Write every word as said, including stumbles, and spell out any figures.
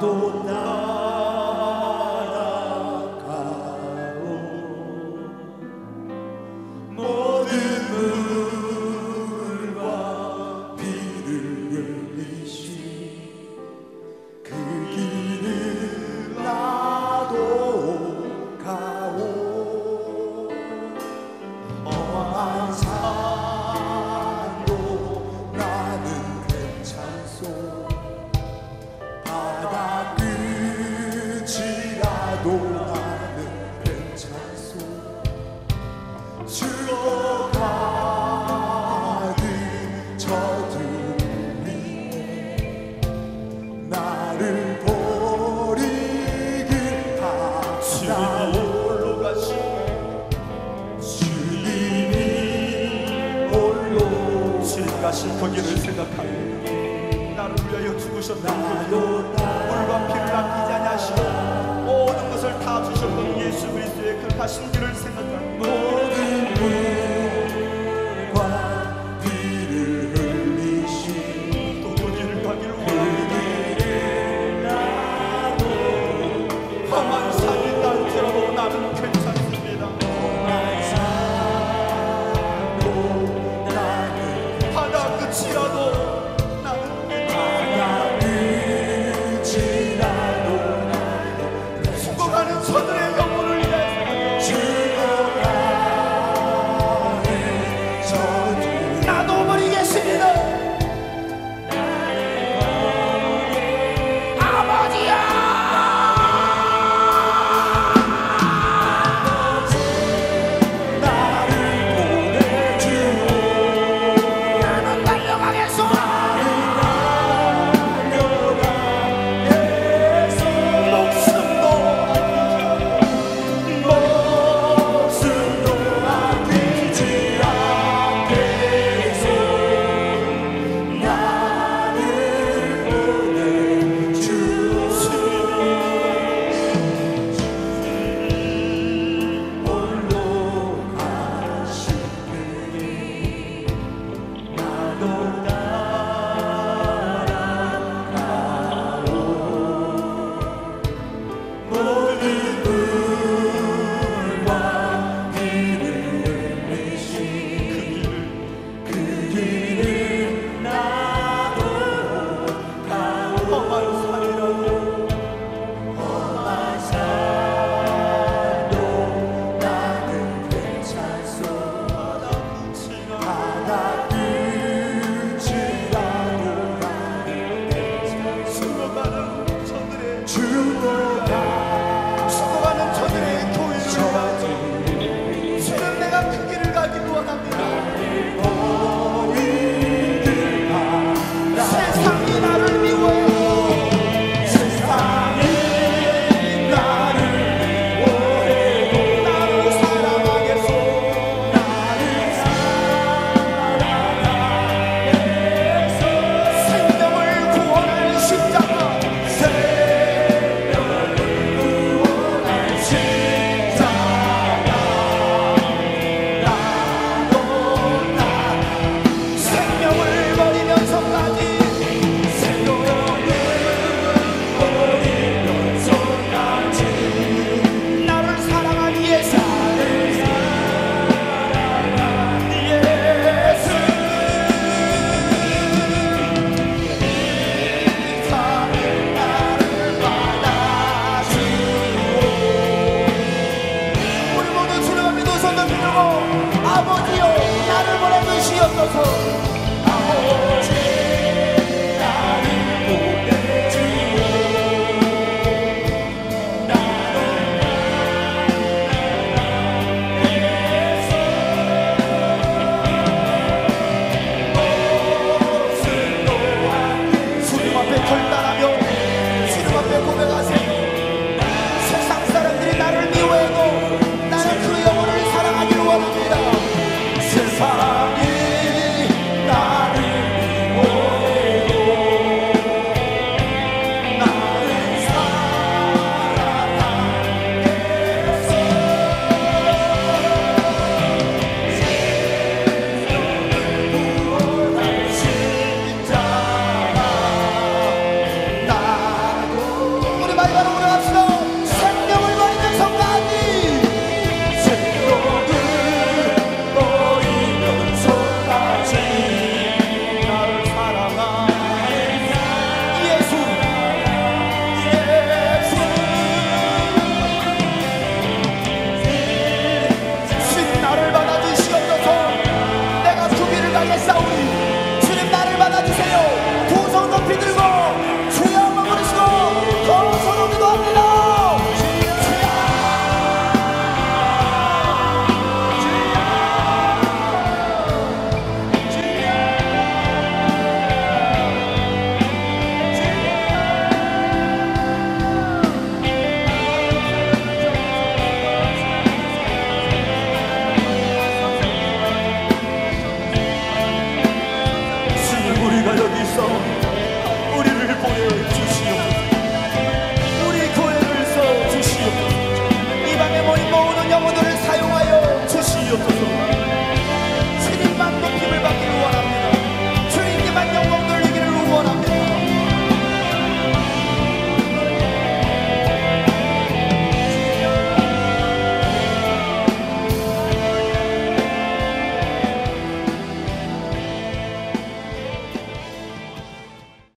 나도 날아가고 모든 물과 비를 흘리시 그 길을 나도 가오 험한 산도 나는 괜찮소 바다 끝이라도 나는 괜찮소 죽어가는 저들이 나를 버리길 하나오 홀로 가시고 주님이 홀로 주님 가신 그 길을 생각하며 나를 위하여 죽으셨다고 물과 피를 남기지 아니하시고 모든 것을 다 주셨던 예수 그리스도의 그 가신 길을 생각하며 모든 물과 피를 흘리시 또 그 길을 가기를 원합니다. 험한 산이 날지라도 나는 괜찮습니다. 바다 끝이라도 나는 괜찮습니다. 죽어가는 저들의 영혼을 위해서 죽어가는 저들 나도 버리겠습니다. 아버지야 나를 보내주오 나는 달려가겠소 목숨도 목숨도 아끼지 않겠소 나를 보내주소 홀로 가시니 나도 날아가오 모든 물과 비를 흘리시 그 길을 나도 가오 험한 산이라도 험한 산도 나는 괜찮소 바다 끝이라도 나는 괜찮소 죽어가는 저들의 죽어가 죽어가는 저들의 교회를 위하여 주는 내가 그 길을 가기를 원합니다. 세상이 나를 미워해 세상이 나를 미워해 나를 사랑하겠소 나를 사랑하겠소 생명을 구원할 십자가 생명을 구원할 십자가 나도 나 생명을 버리면서까지 생명을 버리면서까지 나를 사랑한 예수 나를 사랑한 예수 이 사랑을 나를 받아주오 우리 모두 주를 믿어 손을 들고 아버지여 나를 보내주시옵소서